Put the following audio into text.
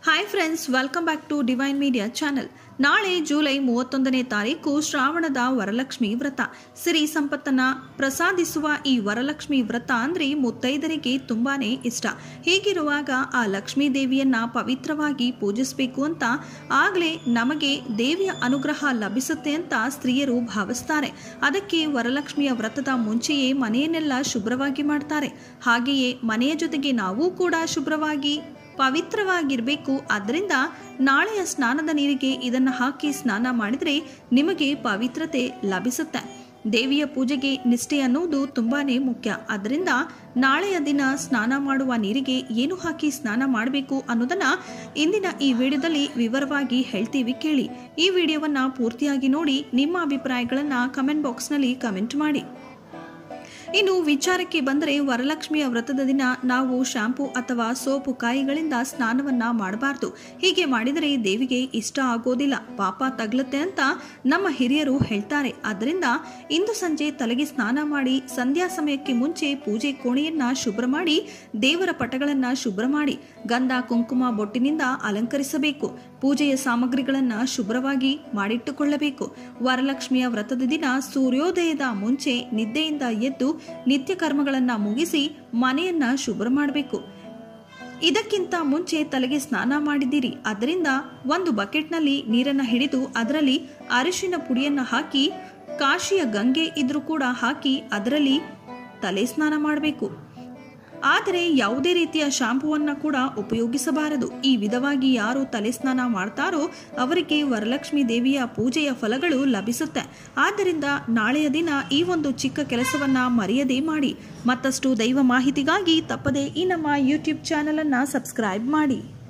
Hi friends, welcome back to divine media channel. ನಾಳೆ July 31ನೇ ತಾರೀಕು ಶ್ರಾವಣದ ವರಲಕ್ಷ್ಮಿ ವ್ರತ. ಸಿರಿ ಸಂಪತ್ತನ್ನ ಪ್ರಸಾದಿಸುವ ಈ ವರಲಕ್ಷ್ಮಿ ವ್ರತ ಅಂದ್ರೆ ಮುತ್ತೈದರಿಗೆ ತುಂಬಾನೇ ಇಷ್ಟ. ಹೀಗಿರುವಾಗ ಆ ಲಕ್ಷ್ಮೀ ದೇವಿಯನ್ನ ಪವಿತ್ರವಾಗಿ ಪೂಜಿಸಬೇಕು ಅಂತ ಆಗ್ಲೇ ನಮಗೆ ದೇವಿಯ ಅನುಗ್ರಹ ಲಭಿಸುತ್ತೆ ಅಂತ ಸ್ತ್ರೀಯರು ಭಾವಿಸ್ತಾರೆ. ಅದಕ್ಕೆ ವರಲಕ್ಷ್ಮಿಯ ವ್ರತದ ಮುಂಚೆಯೇ ಮನೆಯನ್ನೆಲ್ಲ ಶುಭ್ರವಾಗಿ ಮಾಡ್ತಾರೆ. ಹಾಗೆಯೇ ಮನೆಯ ಜೊತೆಗೆ ನಾವು ಕೂಡ ಶುಭ್ರವಾಗಿ ಪವಿತ್ರವಾಗಿರಬೇಕು. ಆದ್ದರಿಂದ ನಾಳೆಯ ಸ್ನಾನದ ನೀರಿಗೆ ಇದನ್ನು ಹಾಕಿ ಸ್ನಾನ ಮಾಡಿದರೆ ನಿಮಗೆ ಪವಿತ್ರತೆ ಲಭಿಸುತ್ತೆ. ದೇವಿಯ ಪೂಜೆಗೆ ನಿಷ್ಠೆ ಅನ್ನೋದು ತುಂಬಾನೇ ಮುಖ್ಯ. ಆದ್ದರಿಂದ ನಾಳೆಯ ದಿನ ಸ್ನಾನ ಮಾಡುವ ನೀರಿಗೆ ಏನು ಹಾಕಿ ಸ್ನಾನ ಮಾಡಬೇಕು ಅನ್ನೋದನ್ನ ಇಂದಿನ ಈ ವಿಡಿಯೋದಲ್ಲಿ ವಿವರವಾಗಿ ಹೇಳ್ತೀವಿ, ಕೇಳಿ. ಈ ವಿಡಿಯೋವನ್ನ ಪೂರ್ತಿಯಾಗಿ ನೋಡಿ. ನಿಮ್ಮ ಅಭಿಪ್ರಾಯಗಳನ್ನ ಕಮೆಂಟ್ ಬಾಕ್ಸ್ನಲ್ಲಿ ಕಮೆಂಟ್ ಮಾಡಿ. ಇನ್ನು ವಿಚಾರಕ್ಕೆ ಬಂದರೆ, ವರಲಕ್ಷ್ಮಿಯ ವ್ರತದ ದಿನ ನಾವು ಶಾಂಪೂ ಅಥವಾ ಸೋಪು ಕಾಯಿಗಳಿಂದ ಸ್ನಾನವನ್ನ ಮಾಡಬಾರ್ದು. ಹೀಗೆ ಮಾಡಿದರೆ ದೇವಿಗೆ ಇಷ್ಟ ಆಗೋದಿಲ್ಲ, ಪಾಪ ತಗಲುತ್ತೆ ಅಂತ ನಮ್ಮ ಹಿರಿಯರು ಹೇಳ್ತಾರೆ. ಆದ್ದರಿಂದ ಇಂದು ಸಂಜೆ ತಲೆಗೆ ಸ್ನಾನ ಮಾಡಿ ಸಂಧ್ಯಾ ಸಮಯಕ್ಕೆ ಮುಂಚೆ ಪೂಜೆ ಕೋಣೆಯನ್ನ ಶುಭ್ರ ಮಾಡಿ ದೇವರ ಪಟಗಳನ್ನ ಶುಭ್ರ ಮಾಡಿ ಗಂಧ ಕುಂಕುಮ ಬೊಟ್ಟಿನಿಂದ ಅಲಂಕರಿಸಬೇಕು. ಪೂಜೆಯ ಸಾಮಗ್ರಿಗಳನ್ನ ಶುಭ್ರವಾಗಿ ಮಾಡಿಟ್ಟುಕೊಳ್ಳಬೇಕು. ವರಲಕ್ಷ್ಮಿಯ ವ್ರತದ ದಿನ ಸೂರ್ಯೋದಯದ ಮುಂಚೆ ನಿದ್ದೆಯಿಂದ ಎದ್ದು ನಿತ್ಯ ಕರ್ಮಗಳನ್ನ ಮುಗಿಸಿ ಮನೆಯನ್ನ ಶುಭ್ರ ಮಾಡಬೇಕು. ಇದಕ್ಕಿಂತ ಮುಂಚೆ ತಲೆಗೆ ಸ್ನಾನ ಮಾಡಿದ್ದೀರಿ, ಅದರಿಂದ ಒಂದು ಬಕೆಟ್ನಲ್ಲಿ ನೀರನ್ನ ಹಿಡಿದು ಅದರಲ್ಲಿ ಅರಿಶಿನ ಪುಡಿಯನ್ನ ಹಾಕಿ, ಕಾಶಿಯ ಗಂಗೆ ಇದ್ರೂ ಕೂಡ ಹಾಕಿ ಅದರಲ್ಲಿ ತಲೆ ಸ್ನಾನ ಮಾಡಬೇಕು. ಆದರೆ ಯಾವುದೇ ರೀತಿಯ ಶಾಂಪೂವನ್ನ ಕೂಡ ಉಪಯೋಗಿಸಬಾರದು. ಈ ವಿಧವಾಗಿ ಯಾರು ತಲೆ ಸ್ನಾನ ಮಾಡ್ತಾರೋ ಅವರಿಗೆ ವರಲಕ್ಷ್ಮಿ ದೇವಿಯ ಪೂಜೆಯ ಫಲಗಳು ಲಭಿಸುತ್ತೆ. ಆದ್ದರಿಂದ ನಾಳೆಯ ದಿನ ಈ ಒಂದು ಚಿಕ್ಕ ಕೆಲಸವನ್ನ ಮರೆಯದೇ ಮಾಡಿ. ಮತ್ತಷ್ಟು ದೈವ ಮಾಹಿತಿಗಾಗಿ ತಪ್ಪದೆ ಈ ನಮ್ಮ ಯೂಟ್ಯೂಬ್ ಚಾನೆಲ್ ಅನ್ನ ಸಬ್ಸ್ಕ್ರೈಬ್ ಮಾಡಿ.